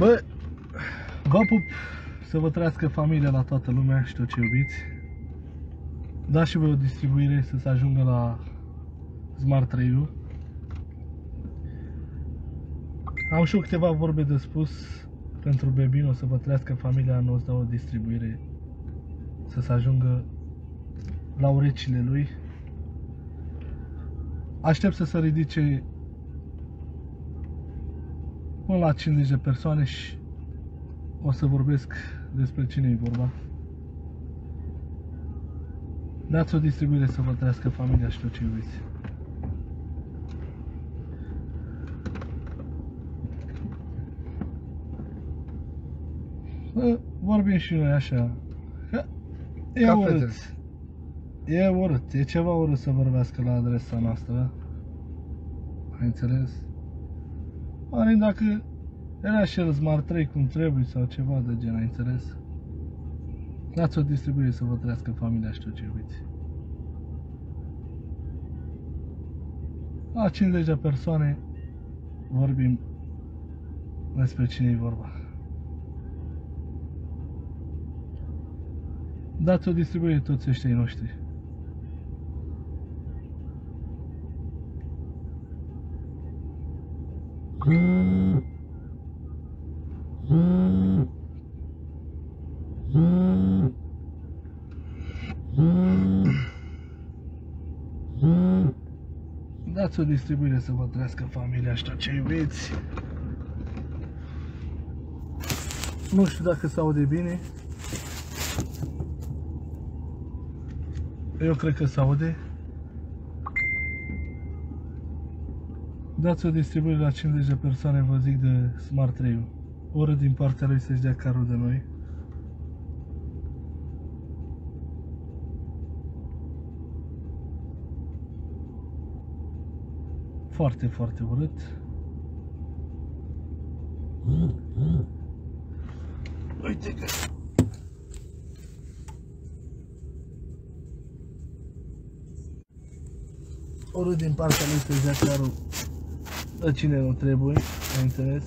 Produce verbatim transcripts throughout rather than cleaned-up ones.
Bă, vă pup, să vă trăiască familia la toată lumea și tot ce iubiți. Dați și voi o distribuire să se ajungă la Smart trei. Am și eu câteva vorbe de spus pentru Bebino, să vă trăiască familia, nu o să dau o distribuire să se ajungă la urechile lui. Aștept să se ridice până la cincizeci de persoane și o să vorbesc despre cine e vorba. Dați o distribuire să vă trăiască familia și tot ce iubiți. Să vorbim și noi așa. E urât. E urât. E ceva urât să vorbească la adresa noastră. Ai înțeles? Oare dacă era și el Smart trei cum trebuie sau ceva de gen, ai înțeles? Dați o distribuire să vă trăiască familia și tot ce iubiți. La cincizeci de persoane vorbim despre cine e vorba. Dați o distribuire toți ăștia noștri. Dați o distribuire să vă trăiască familia și tot ce iubiți. Nu știu dacă se aude bine. Eu cred că se aude. Dați o distribuire la cincizeci de persoane, vă zic, de Smart trei. Oră din partea lui să-și dea carul de noi. Foarte, foarte urât. Uite că... Oră din partea lui să-și dea carul la cine nu trebuie, ai înțeles?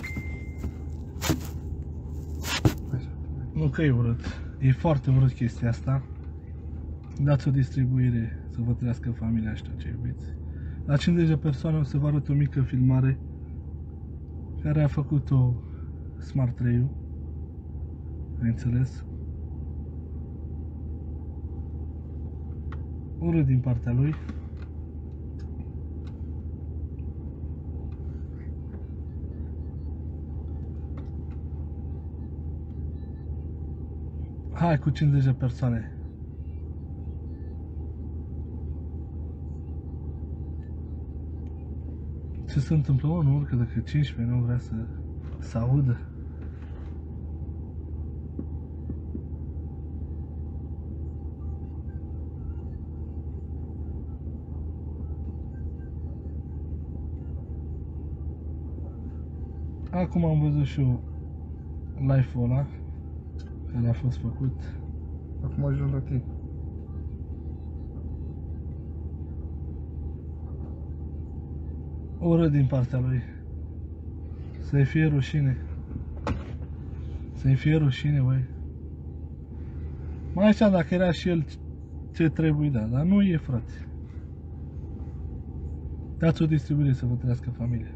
Nu că e urât, e foarte urât chestia asta. Dați o distribuire să vă trăiască familia și tot ce iubiți. La cincizeci de persoane o să vă arăt o mică filmare care a făcut-o Smart trei. Ai înțeles? Urât din partea lui. Hai cu cincizeci de persoane. Ce se întâmplă? Mă, nu urcă dacă cincisprezece nu vrea să să audă. Acum am văzut și eu live-ul ăla care a fost făcut. Acum ajung la tine. Urât din partea lui. Să-i fie rușine. Să-i fie rușine, băi. Mai așa, dacă era și el ce trebuie, da, dar nu e, frate. Dați o distribuire să vă trăiască familia.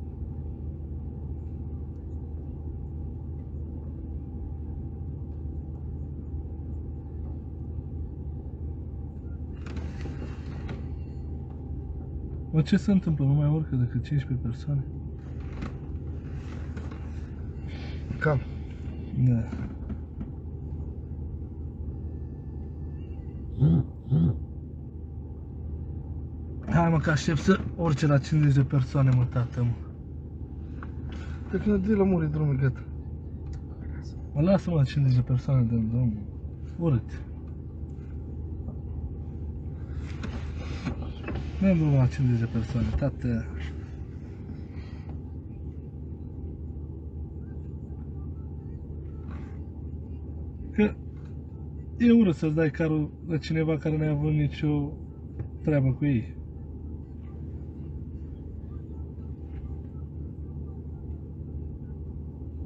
Mă, ce se întâmplă? Nu mai urcă decât cincisprezece persoane? Cam. Da. Hai, mă, că aștept să urce la cincizeci de persoane, mă, tată, mă. De când de la muri drumul, gata. Mă, lasă-mă la cincizeci de persoane de drum. Urât. Nu drum la cincizeci de persoane, tată. Că e urât să-ți dai carul la cineva care n-a avut nicio treabă cu ei.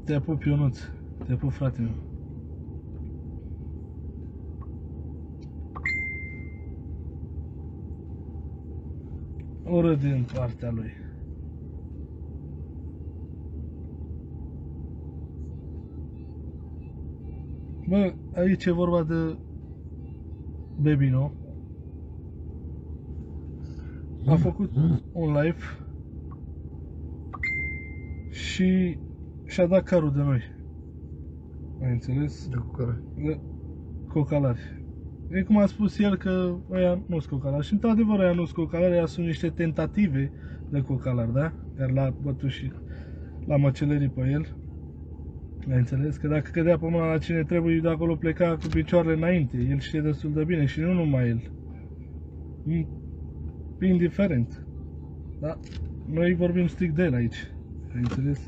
Te pup, Ionuț. Te pup, frate meu. Urât din partea lui. Bă, aici e vorba de Bebino. A făcut un live și și-a dat carul de noi. Ai înțeles? De cu care? De cocalari. E cum a spus el că ăia nu sunt cocalari. Și într-adevăr ăia nu sunt cocalari, ăia sunt niște tentative de cocalari, da? Care l-a bătut și l-a măcelerit pe el. Ai înțeles? Că dacă cădea pe mâna la cine trebuie, de acolo pleca cu picioarele înainte. El știe destul de bine și nu numai el. Indiferent. Da? Noi vorbim strict de el aici. Ai înțeles?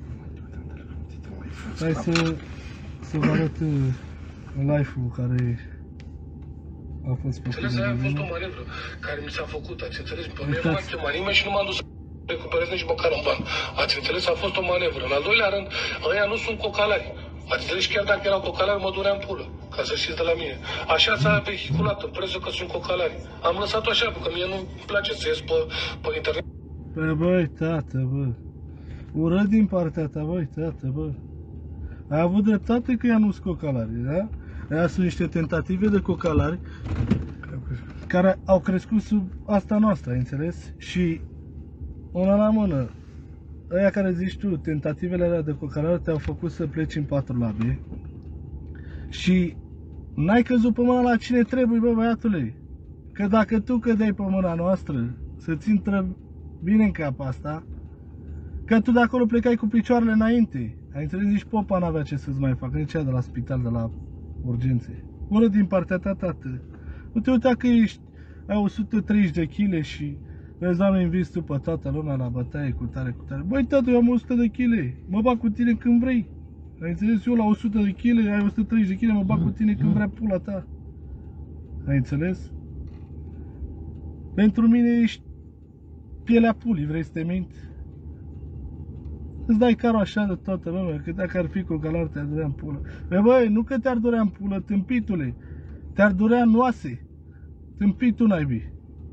Hai să, să vă arăt live-ul care a fost făcut. Înțeles, aia a fost o manevră care mi s-a făcut, ați înțeles? Pe mine nu m-a chemat nimeni și nu m-am dus să recuperez nici măcar un ban. Ați înțeles? A fost o manevră. În al doilea rând, ăia nu sunt cocalari. Ați înțeles? Chiar dacă erau cocalari, mă durea în pulă. Ca să știți de la mine. Așa s-a vehiculat în presă că sunt cocalari. Am lăsat-o așa, pentru că mie nu-mi place să ies pe, pe internet. Păi băi, tată, bă. Urât din partea ta, băi, tată, bă. Ai avut dreptate că ea nu sunt cocalari, da? Aia sunt niște tentative de cocalari care au crescut sub asta noastră, ai înțeles? Și una la mână, ăia care zici tu, tentativele alea de cocalari te-au făcut să pleci în patru labe și n-ai căzut pe mâna la cine trebuie, bă, băiatule. Că dacă tu cădeai pe mâna noastră, să-ți intră bine în cap asta, că tu de acolo plecai cu picioarele înainte. Ai înțeles? Nici popa n-avea ce să-ți mai facă, nici cea de la spital, de la urgențe. Ură din partea ta, tată. Nu te uita că ești, ai o sută treizeci de kilograme și vezi, Doamne, inviți tu pe toată lumea la bătaie cu tare, cu tare. Băi, tată, eu am o sută de kilograme, mă bag cu tine când vrei. Ai înțeles? Eu la o sută de kilograme, ai o sută treizeci de kilograme, mă bag cu tine când vrea pula ta. Ai înțeles? Pentru mine ești pielea pulii, vrei să te minți? Îți dai carul așa de toată lumea, că dacă ar fi cocalar te-ar durea în pulă. Băi, băi, nu că te-ar durea în pulă, tâmpitule, te-ar durea în oase. Tâmpitul naibii.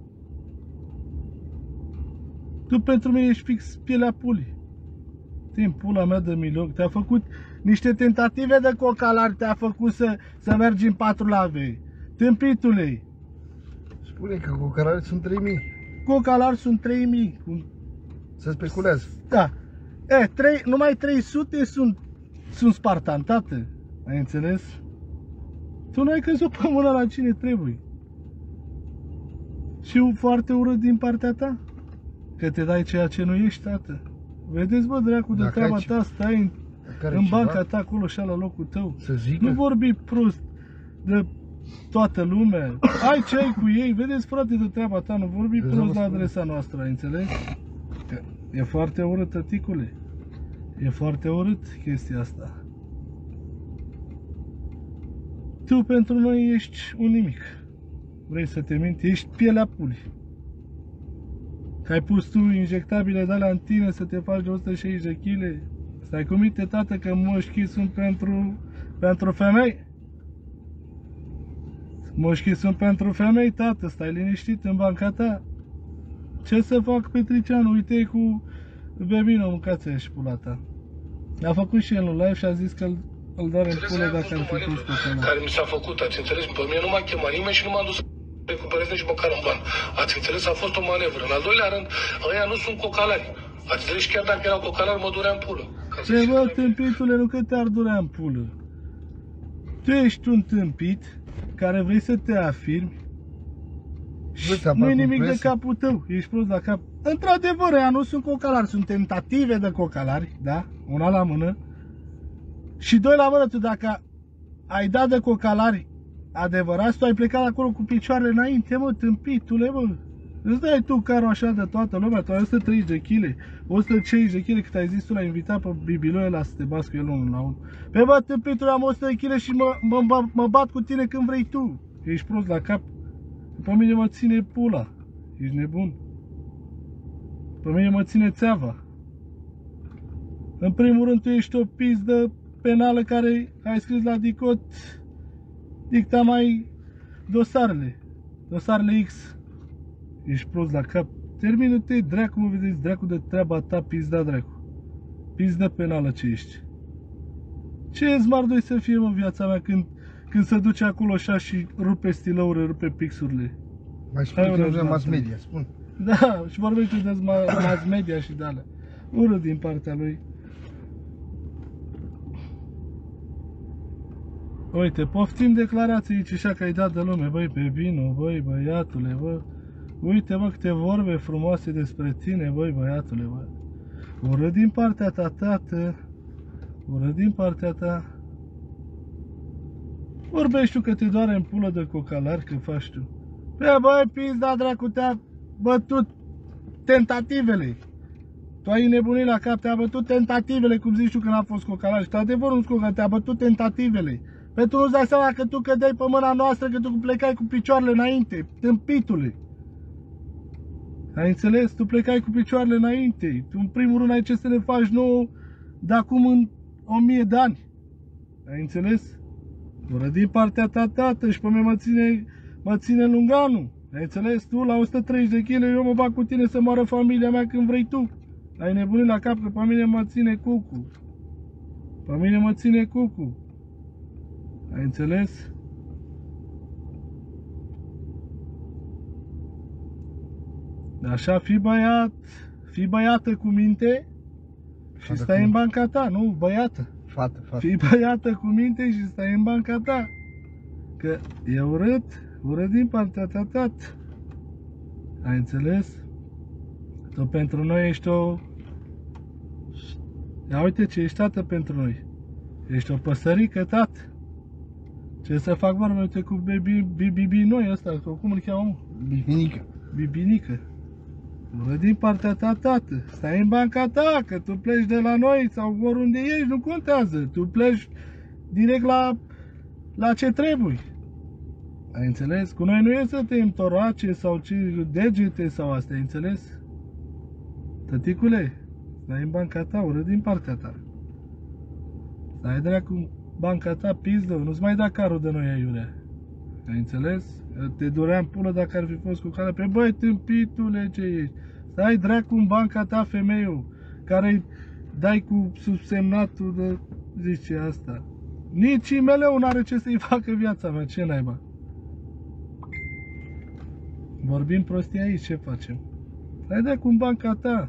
Tu pentru mine ești fix pielea pulii. Te în pula mea de miloc, te-a făcut niște tentative de cocalar, te-a făcut să, să mergi în patru lave. Tâmpitule. Spune că cocalari sunt trei mii. Cocalari sunt trei mii. Se speculează. Da. E, trei, numai trei sute sunt, sunt spartani, tată. Ai înțeles? Tu n-ai căzut pe mâna la cine trebuie. Și foarte urât din partea ta. Că te dai ceea ce nu ești, tată. Vedeți, bă, dracu, de treaba ta, stai în, în banca ta acolo și la locul tău. Să zică? Nu vorbi prost de toată lumea. Ai ce ai cu ei, vedeți, frate, de treaba ta, nu vorbi prost la adresa noastră, ai înțeles? Că e foarte urât, tăticule. E foarte urât chestia asta. Tu pentru noi ești un nimic. Vrei să te minți? Ești pielea pulii. Că ai pus tu injectabile de alea în tine să te faci de o sută șaizeci de kilograme. Stai cu minte, tată, că moșchii sunt pentru, pentru femei. Moșchii sunt pentru femei, tată, stai liniștit în banca ta. Ce să fac, Petricianu? Uite cu Bebino, mâncați aia și pula ta. A făcut și el un live și a zis că îl, îl doare în pulă dacă ar fi pus pe canal. Care mi s-a făcut, ați înțeles? Pe mine nu m-a chemat nimeni și nu m-am dus să recuperez nici măcar un ban. Ați înțeles? A fost o manevră. În al doilea rând, ăia nu sunt cocalari. Ați înțeles? Chiar dacă erau cocalari, mă durea în pulă. Ce, bă, tâmpitule, nu că te-ar durea în pulă. Tu ești un tâmpit care vrei să te afirmi și nu-i nimic de capul tău. Ești prost la cap. Într-adevăr, ăia nu sunt cocalari, sunt tentative de cocalari, da? Una la mână. Și doi la mână, tu dacă ai dat de cocalari adevărați, tu ai plecat acolo cu picioarele înainte, mă, tâmpitule, mă. Îți dai tu carul așa de toată lumea, tu ai o sută treizeci de kilograme, o sută cincizeci de kilograme, cât ai zis tu, l-ai invitat pe Bibiloe la să te bați cu el unul la unul. Pe bă, tâmpitule, am o sută de kilograme și mă, mă, mă, mă bat cu tine când vrei tu. Ești prost la cap. Pe mine mă ține pula. Ești nebun. Pe mine mă ține țeava. În primul rând, tu ești o pizdă penală care ai scris la DICOT, dicta mai dosarele, dosarele X. Ești prost la cap. Termină-te, dracu, mă vedeți, dracu de treaba ta, pizda, dracu. Pizdă penală ce ești. Ce smart să fie, mă, viața mea, când, când se duce acolo așa și rupe stilourile, rupe pixurile. Mai spune că nu mass media, spun. Da, și vorbește de mass media și de alea. Ură din partea lui. Uite, poftim declarații aici așa că ai dat de lume, băi, pe vino, băi, băiatule, bă. Uite, bă, câte vorbe frumoase despre tine, băi, băiatule, bă. Ură din partea ta, tată. Ură din partea ta. Vorbești tu că te doare în pulă de cocalari, că faci tu. Bă, băi, pizda, dracu, te-a bătut tentativele. Tu ai nebunit la cap, te-a bătut tentativele, cum zici tu că n-a fost cocalar. Și tu adevărul nu scot, că te-a bătut tentativele. Pentru nu-ți dai seama că tu cădeai pe mâna noastră, că tu plecai cu picioarele înainte, tâmpitule. Ai înțeles? Tu plecai cu picioarele înainte. Tu în primul rând ai ce să ne faci nouă de acum în o mie de ani. Ai înțeles? Ură din partea ta, tată, și pe mine mă ține, mă ține lunganul. Ai înțeles? Tu la o sută treizeci de kilograme, eu mă bag cu tine să moară familia mea când vrei tu. Ai nebunit la cap că pe mine mă ține cucu. Pe mine mă ține cucu. Ai înțeles? Așa, fii băiat, fii băiată cu minte și Fată stai cu... în banca ta, nu, băiată. Fată, fată. Fii băiată cu minte și stai în banca ta. Că e urât, urât din partea ta, tat. Ai înțeles? Tu pentru noi ești o... Ia uite ce ești, tată, pentru noi. Ești o păsărică, tat. Ce să fac, vorbe, uite cu Bibi, Bibi noi ăsta, cum îl cheamă, mă? Bibinică. Bibinică. Ură din partea ta, tată. Stai în banca ta, că tu pleci de la noi sau oriunde ești, nu contează. Tu pleci direct la, la ce trebuie. Ai înțeles? Cu noi nu e să te întorace sau ce, degete sau astea, ai înțeles? Tăticule, stai în banca ta, ură din partea ta. Stai dracu banca ta, pizdă, nu-ți mai da carul de noi aiurea. Ai înțeles? Te duream pulă dacă ar fi fost cu care pe băi, tâmpitule ce ești. Stai dracu în banca ta, femeiul, care dai cu subsemnatul de, zice asta. Nici imeleu n-are ce să-i facă viața mea, ce naiba? Vorbim prostii aici, ce facem? Stai dracu în banca ta.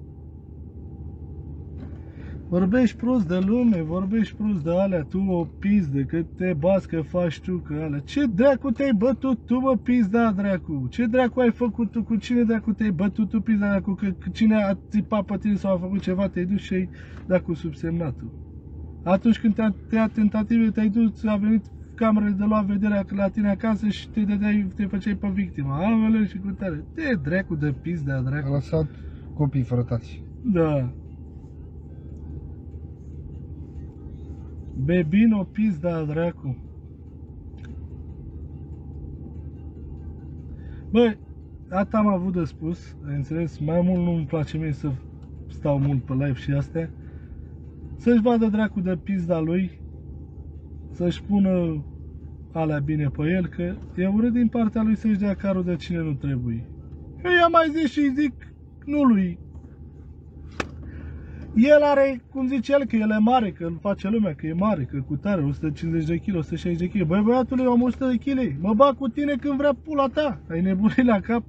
Vorbești prost de lume, vorbești prost de alea, tu o pizdă, că te bați, că faci tu, că alea. Ce dracu te-ai bătut tu, mă, pizda, dracu? Ce dracu ai făcut tu, cu cine dracu te-ai bătut tu, pizda, dracu? Că cine a țipat pe tine sau a făcut ceva, te-ai dus și ai dat cu subsemnatul. Atunci când te-a te tentative, te-ai dus, a venit camerele de luat vederea la tine acasă și te dădeai, te făceai pe victimă. Aoleu și cu tare. Te dracu de pizda, dracu. A lăsat copii fără tați. Da. Bebino pizda, dracu. Băi, atât am avut de spus, ai înțeles? Mai mult nu-mi place mie să stau mult pe live și astea. Să-și vadă dracu de pizda lui, să-și pună alea bine pe el, că e urât din partea lui să-și dea carul de cine nu trebuie. Eu i-am mai zis și zic nu lui. El are, cum zice el, că el e mare, că îl face lumea, că e mare, că cu tare, o sută cincizeci de kg, o sută șaizeci de kg. Băi, băiatule, eu am o sută de kg. Mă bag cu tine când vrea pula ta. Ai nebunit la cap?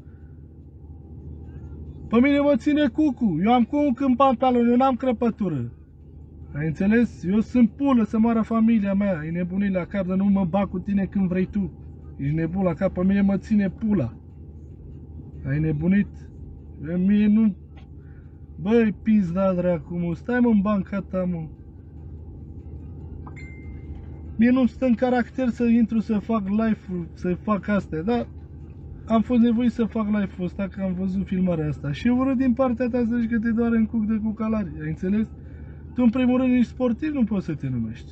Pe mine mă ține cucu. Eu am cuc în pantaloni, eu n-am crăpătură. Ai înțeles? Eu sunt pulă să moară familia mea. Ai nebunit la cap, dar nu mă bag cu tine când vrei tu. Ești nebun la cap, pe mine mă ține pula. Ai nebunit? Mie nu... Băi, pizda, dracu, mă, stai mă în banca ta, mă. Mie nu stă în caracter să intru să fac live-ul, să fac astea, dar am fost nevoit să fac live-ul ăsta, că am văzut filmarea asta. Și urât din partea ta să zici că te doare în cuc de cucalari, ai înțeles? Tu, în primul rând, nici sportiv nu poți să te numești.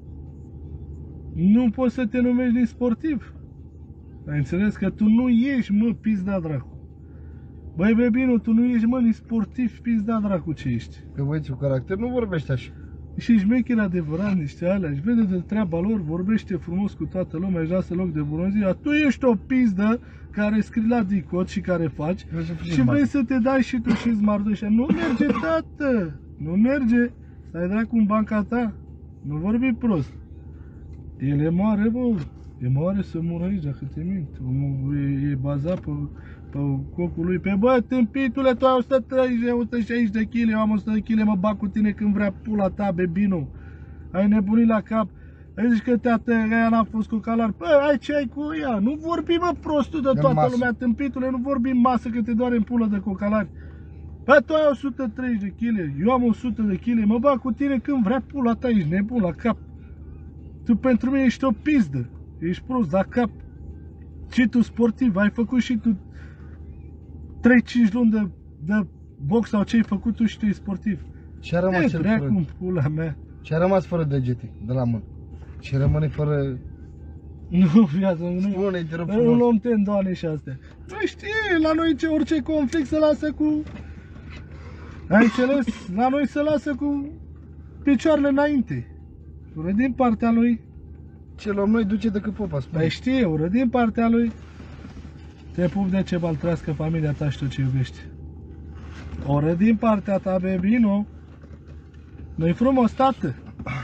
Nu poți să te numești nici sportiv. Ai înțeles? Că tu nu ești, mă, pizda, dracu. Băi, Bebinu, tu nu ești, mă, nici sportiv, pizda dracu ce ești. Că băieții cu caracter nu vorbește așa. Și șmecher adevărat, niște alea, își vede de treaba lor, vorbește frumos cu toată lumea, își lasă loc de bună ziua. Tu ești o pizdă care scrii la dicot și care faci și vrei să te dai și tu și zmardușa. Nu merge, tată! Nu merge! Stai dracu în banca ta! Nu vorbi prost! El e mare, bă! E mare să mură aici, dacă te mint. Omul e, e bazat pe, pe cocul lui. Pe bă, tâmpitule, tu ai o sută treizeci, o sută șaizeci de kg, eu am o sută de kg, mă bag cu tine când vrea pula ta, Bebinu. Ai nebunit la cap. Ai zis că te-a ea n-a fost cu calar. Bă, ai ce ai cu ea? Nu vorbi, mă, prostul de toată masă. lumea, tâmpitule, nu vorbi în masă că te doare în pulă de cocalari. Bă, tu ai o sută treizeci de kg, eu am o sută de kg, mă bag cu tine când vrea pula ta, ești nebun la cap. Tu pentru mine ești o pizdă. Ești prost la cap. Și tu sportiv, ai făcut și tu trei cinci luni de, de box sau ce ai făcut tu și tu ești sportiv. Ce a rămas E, cel dracu fără? în pula mea. Ce a rămas fără degete de la mână? Ce rămâne fără... Nu, viață, nu. Spune-i, te rog Nu frumos. luăm tendoane și astea. Nu știi, la noi ce, orice conflict se lasă cu... Ai înțeles? La noi se lasă cu picioarele înainte. Ură din partea lui. Ce luăm noi duce decât popa, spune. Păi știe, ură din partea lui. Te pup de ce baltrească familia ta și tot ce iubești. Oră din partea ta, Bebinu. Nu-i frumos, tată?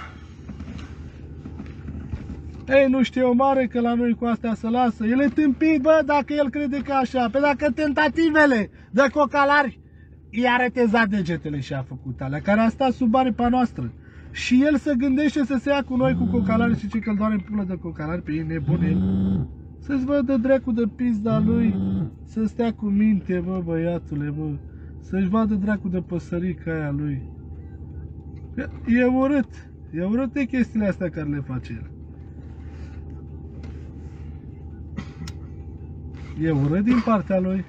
Ei, nu știe o mare că la noi cu astea se lasă. El e tâmpit, bă, dacă el crede că așa. Pe dacă tentativele de cocalari i-a retezat degetele și a făcut alea, care a stat sub aripa noastră. Și el se gândește să se ia cu noi cu cocalari și ce că-l doare în pulă de cocalari pe ei nebune. Să-ți vadă dracu de pizda lui, să stea cu minte, bă, băiatule, bă. Să-și vadă dracu de păsărica aia lui. E urât, e urâte chestiile astea care le face el. E urât din partea lui.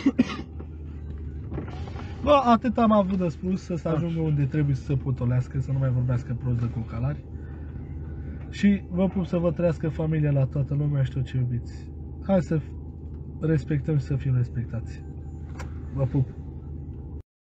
Bă, atât am avut de spus, să se ajungă unde trebuie să se potolească, să nu mai vorbească prost de cocalari. Și vă pup să vă trăiască familia la toată lumea și tot ce iubiți. Hai să respectăm și să fim respectați. Vă pup!